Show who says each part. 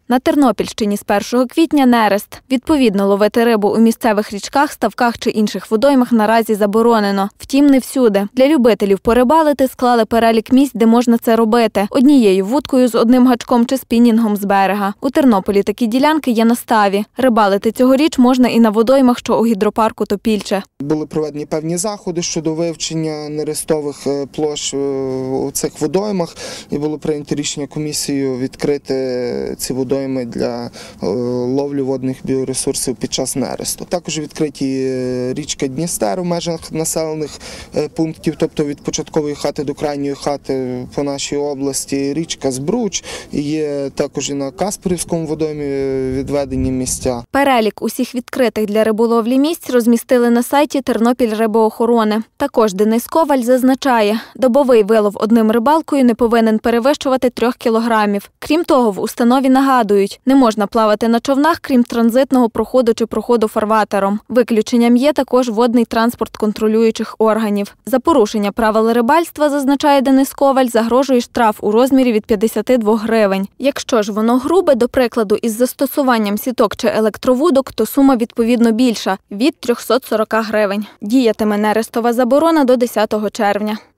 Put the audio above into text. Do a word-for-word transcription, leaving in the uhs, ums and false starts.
Speaker 1: На Тернопільщині з першого квітня нерест. Відповідно, ловити рибу у місцевих річках, ставках чи інших водоймах наразі заборонено. Втім, не всюди. Для любителів порибалити склали перелік місць, де можна це робити. Однією вудкою з одним гачком чи спінінгом з берега. У Тернополі такі ділянки є на ставі. Рибалити цьогоріч можна і на водоймах, що у гідропарку Топільче.
Speaker 2: Були проведені певні заходи щодо вивчення нерестових площ у цих водоймах. І було прийнято рішення комісією відкрити ці водойми для ловлі водних біоресурсів під час нересту. Також відкриті річка Дністер в межах населених пунктів, тобто від початкової хати до крайньої хати по нашій області, річка Збруч, є також і на Каспорівському водоймі відведені місця.
Speaker 1: Перелік усіх відкритих для риболовлі місць розмістили на сайті Тернопільрибоохорони. Також Денис Коваль зазначає, добовий вилов одним рибалкою не повинен перевищувати трьох кілограмів. Крім того, в установі нагадують, не можна плавати на човнах, крім транзитного проходу чи проходу фарватером. Виключенням є також водний транспорт контролюючих органів. За порушення правил рибальства, зазначає Денис Коваль, загрожує штраф у розмірі від п'ятдесяти двох гривень. Якщо ж воно грубе, до прикладу, із застосуванням сіток чи електровудок, то сума відповідно більша – від трьохсот сорока гривень. Діятиме нерестова заборона до десятого червня.